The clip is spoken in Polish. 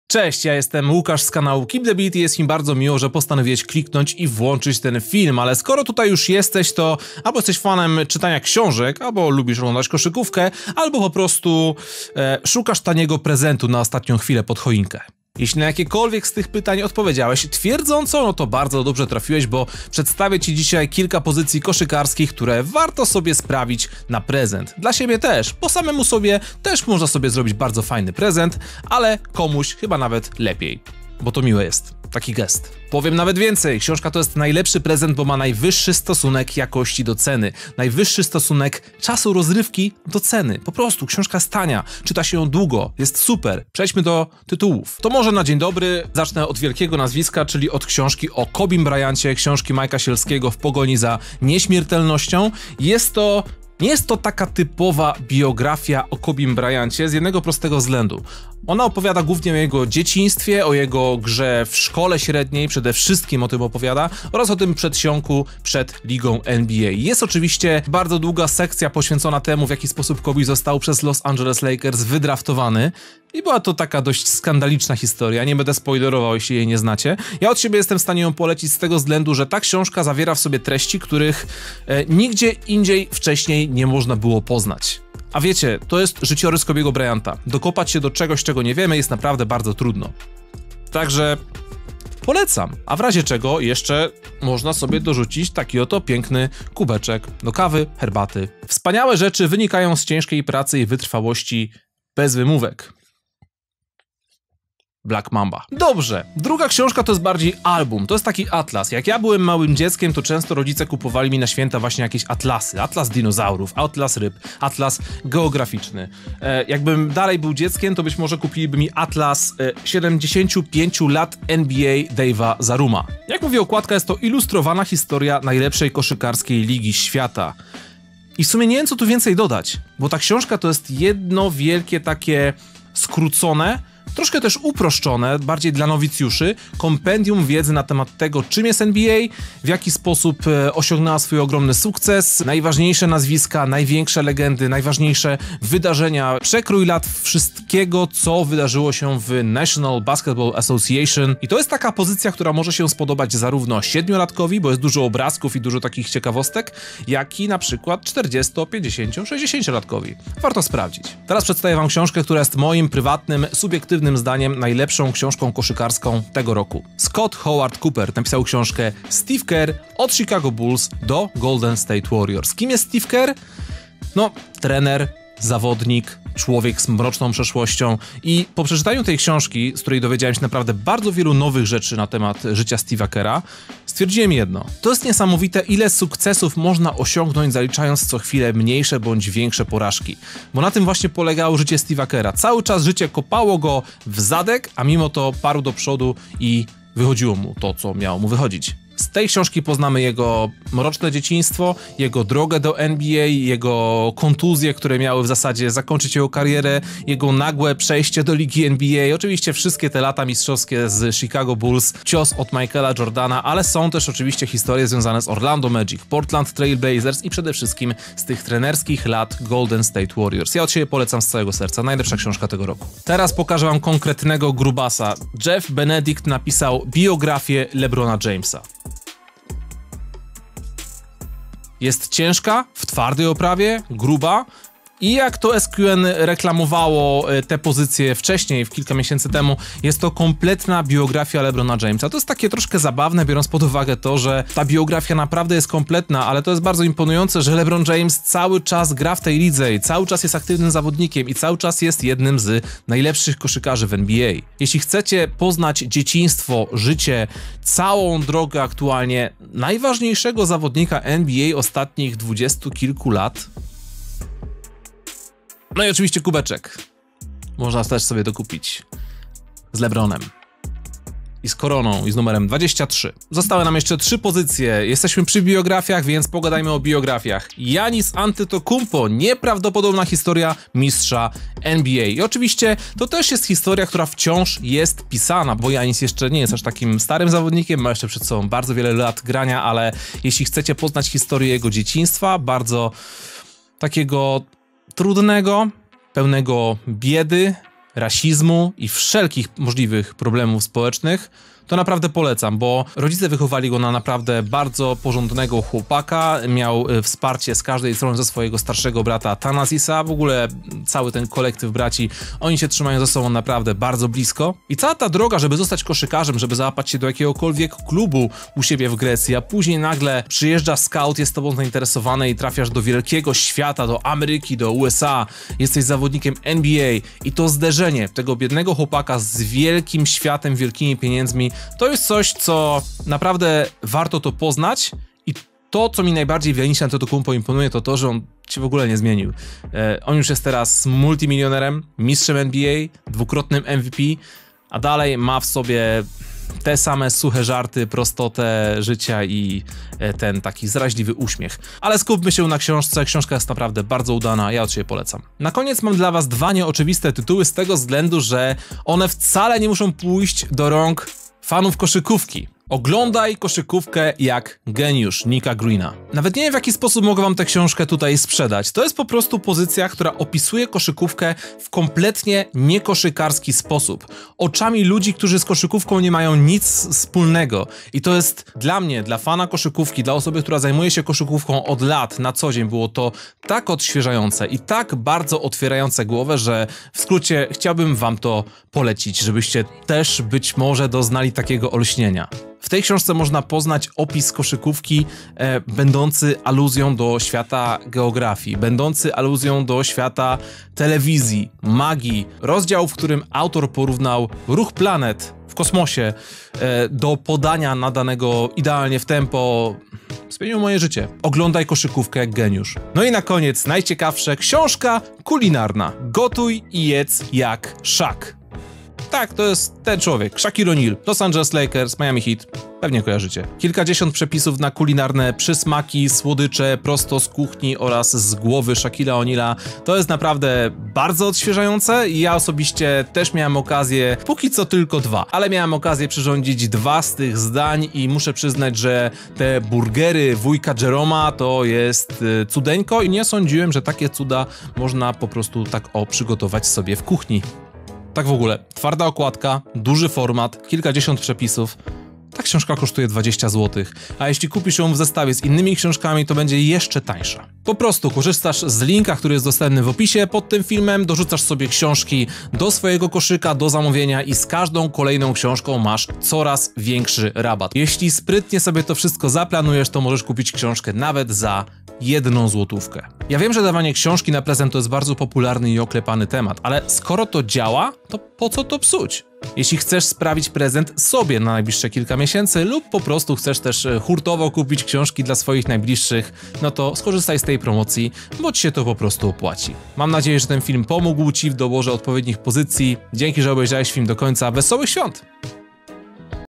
Cześć, ja jestem Łukasz z kanału Keep the Beat i jest mi bardzo miło, że postanowiłeś kliknąć i włączyć ten film, ale skoro tutaj już jesteś, to albo jesteś fanem czytania książek, albo lubisz oglądać koszykówkę, albo po prostu szukasz taniego prezentu na ostatnią chwilę pod choinkę. Jeśli na jakiekolwiek z tych pytań odpowiedziałeś twierdząco, no to bardzo dobrze trafiłeś, bo przedstawię Ci dzisiaj kilka pozycji koszykarskich, które warto sobie sprawić na prezent. Dla siebie też, bo samemu sobie też można sobie zrobić bardzo fajny prezent, ale komuś chyba nawet lepiej, bo to miłe jest. Taki gest. Powiem nawet więcej, książka to jest najlepszy prezent, bo ma najwyższy stosunek jakości do ceny. Najwyższy stosunek czasu rozrywki do ceny. Po prostu, książka jest tania, czyta się ją długo, jest super. Przejdźmy do tytułów. To może na dzień dobry zacznę od wielkiego nazwiska, czyli od książki o Kobim Bryancie, książki Mike'a Sielskiego W pogoni za nieśmiertelnością. Nie jest to taka typowa biografia o Kobim Bryancie z jednego prostego względu. Ona opowiada głównie o jego dzieciństwie, o jego grze w szkole średniej, przede wszystkim o tym opowiada, oraz o tym przedsionku przed ligą NBA. Jest oczywiście bardzo długa sekcja poświęcona temu, w jaki sposób Kobe został przez Los Angeles Lakers wydraftowany. I była to taka dość skandaliczna historia, nie będę spoilerował, jeśli jej nie znacie. Ja od siebie jestem w stanie ją polecić z tego względu, że ta książka zawiera w sobie treści, których nigdzie indziej wcześniej nie można było poznać. A wiecie, to jest życiorys Kobiego Bryanta. Dokopać się do czegoś, czego nie wiemy, jest naprawdę bardzo trudno. Także polecam. A w razie czego jeszcze można sobie dorzucić taki oto piękny kubeczek do kawy, herbaty. Wspaniałe rzeczy wynikają z ciężkiej pracy i wytrwałości bez wymówek. Black Mamba. Dobrze, druga książka to jest bardziej album, to jest taki atlas. Jak ja byłem małym dzieckiem, to często rodzice kupowali mi na święta właśnie jakieś atlasy. Atlas dinozaurów, atlas ryb, atlas geograficzny. Jakbym dalej był dzieckiem, to być może kupiliby mi atlas 75 lat NBA Dave'a Zaruma. Jak mówi okładka, jest to ilustrowana historia najlepszej koszykarskiej ligi świata. I w sumie nie wiem, co tu więcej dodać, bo ta książka to jest jedno wielkie takie skrócone, troszkę też uproszczone, bardziej dla nowicjuszy, kompendium wiedzy na temat tego, czym jest NBA, w jaki sposób osiągnęła swój ogromny sukces, najważniejsze nazwiska, największe legendy, najważniejsze wydarzenia, przekrój lat wszystkiego, co wydarzyło się w National Basketball Association. I to jest taka pozycja, która może się spodobać zarówno 7-latkowi, bo jest dużo obrazków i dużo takich ciekawostek, jak i na przykład 40, 50, 60-latkowi. Warto sprawdzić. Teraz przedstawię wam książkę, która jest moim prywatnym, subiektywnym zdaniem najlepszą książką koszykarską tego roku. Scott Howard Cooper napisał książkę Steve Kerr od Chicago Bulls do Golden State Warriors. Kim jest Steve Kerr? No, trener, zawodnik, człowiek z mroczną przeszłością i po przeczytaniu tej książki, z której dowiedziałem się naprawdę bardzo wielu nowych rzeczy na temat życia Steve'a Kerra, stwierdziłem jedno. To jest niesamowite, ile sukcesów można osiągnąć, zaliczając co chwilę mniejsze bądź większe porażki. Bo na tym właśnie polegało życie Steve'a Kerra. Cały czas życie kopało go w zadek, a mimo to parł do przodu i wychodziło mu to, co miało mu wychodzić. Z tej książki poznamy jego mroczne dzieciństwo, jego drogę do NBA, jego kontuzje, które miały w zasadzie zakończyć jego karierę, jego nagłe przejście do ligi NBA, oczywiście wszystkie te lata mistrzowskie z Chicago Bulls, cios od Michaela Jordana, ale są też oczywiście historie związane z Orlando Magic, Portland Trail Blazers i przede wszystkim z tych trenerskich lat Golden State Warriors. Ja od siebie polecam z całego serca, najlepsza książka tego roku. Teraz pokażę wam konkretnego grubasa. Jeff Benedict napisał biografię LeBrona Jamesa. Jest ciężka, w twardej oprawie, gruba i jak to SQN reklamowało te pozycje wcześniej, kilka miesięcy temu, jest to kompletna biografia LeBrona Jamesa. To jest takie troszkę zabawne, biorąc pod uwagę to, że ta biografia naprawdę jest kompletna, ale to jest bardzo imponujące, że LeBron James cały czas gra w tej lidze i cały czas jest aktywnym zawodnikiem i cały czas jest jednym z najlepszych koszykarzy w NBA. Jeśli chcecie poznać dzieciństwo, życie, całą drogę aktualnie najważniejszego zawodnika NBA ostatnich 20 kilku lat, no i oczywiście kubeczek. Można też sobie to kupić. Z LeBronem. I z koroną, i z numerem 23. Zostały nam jeszcze 3 pozycje. Jesteśmy przy biografiach, więc pogadajmy o biografiach. Giannis Antetokounmpo. Nieprawdopodobna historia mistrza NBA. I oczywiście to też jest historia, która wciąż jest pisana, bo Giannis jeszcze nie jest aż takim starym zawodnikiem, ma jeszcze przed sobą bardzo wiele lat grania, ale jeśli chcecie poznać historię jego dzieciństwa, bardzo takiego trudnego, pełnego biedy, rasizmu i wszelkich możliwych problemów społecznych, to naprawdę polecam, bo rodzice wychowali go na naprawdę bardzo porządnego chłopaka, miał wsparcie z każdej strony ze swojego starszego brata Thanasisa, w ogóle cały ten kolektyw braci, oni się trzymają ze sobą naprawdę bardzo blisko i cała ta droga, żeby zostać koszykarzem, żeby załapać się do jakiegokolwiek klubu u siebie w Grecji, a później nagle przyjeżdża scout, jest tobą zainteresowany i trafiasz do wielkiego świata, do Ameryki, do USA, jesteś zawodnikiem NBA i to zderzenie tego biednego chłopaka z wielkim światem, wielkimi pieniędzmi, to jest coś, co naprawdę warto to poznać i to, co mi najbardziej w Giannisie Antetokounmpo imponuje, to to, że on się w ogóle nie zmienił. On już jest teraz multimilionerem, mistrzem NBA, dwukrotnym MVP, a dalej ma w sobie te same suche żarty, prostotę życia i ten taki zraźliwy uśmiech. Ale skupmy się na książce, książka jest naprawdę bardzo udana, ja od siebie polecam. Na koniec mam dla was dwa nieoczywiste tytuły z tego względu, że one wcale nie muszą pójść do rąk fanów koszykówki. Oglądaj koszykówkę jak geniusz Nicka Greena. Nawet nie wiem, w jaki sposób mogę wam tę książkę tutaj sprzedać. To jest po prostu pozycja, która opisuje koszykówkę w kompletnie niekoszykarski sposób. Oczami ludzi, którzy z koszykówką nie mają nic wspólnego. I to jest dla mnie, dla fana koszykówki, dla osoby, która zajmuje się koszykówką od lat na co dzień, było to tak odświeżające i tak bardzo otwierające głowę, że w skrócie chciałbym wam to polecić, żebyście też być może doznali takiego olśnienia. W tej książce można poznać opis koszykówki będący aluzją do świata geografii, będący aluzją do świata telewizji, magii. Rozdział, w którym autor porównał ruch planet w kosmosie do podania nadanego idealnie w tempo, zmienił moje życie. Oglądaj koszykówkę jak geniusz. No i na koniec najciekawsze, książka kulinarna. Gotuj i jedz jak Shaq. Tak, to jest ten człowiek, Shaquille O'Neal, Los Angeles Lakers, Miami Heat, pewnie kojarzycie. Kilkadziesiąt przepisów na kulinarne przysmaki, słodycze prosto z kuchni oraz z głowy Shaquille'a O'Neala. To jest naprawdę bardzo odświeżające i ja osobiście też miałem okazję, póki co tylko dwa, ale miałem okazję przyrządzić dwa z tych zdań i muszę przyznać, że te burgery wujka Jeroma to jest cudeńko i nie sądziłem, że takie cuda można po prostu tak przygotować sobie w kuchni. Tak w ogóle, twarda okładka, duży format, kilkadziesiąt przepisów. Ta książka kosztuje 20 zł, a jeśli kupisz ją w zestawie z innymi książkami, to będzie jeszcze tańsza. Po prostu korzystasz z linka, który jest dostępny w opisie pod tym filmem, dorzucasz sobie książki do swojego koszyka, do zamówienia i z każdą kolejną książką masz coraz większy rabat. Jeśli sprytnie sobie to wszystko zaplanujesz, to możesz kupić książkę nawet za 1 złotówkę. Ja wiem, że dawanie książki na prezent to jest bardzo popularny i oklepany temat, ale skoro to działa, to po co to psuć? Jeśli chcesz sprawić prezent sobie na najbliższe kilka miesięcy lub po prostu chcesz też hurtowo kupić książki dla swoich najbliższych, no to skorzystaj z tej promocji, bo ci się to po prostu opłaci. Mam nadzieję, że ten film pomógł ci w doborze odpowiednich pozycji. Dzięki, że obejrzałeś film do końca. Wesołych świąt!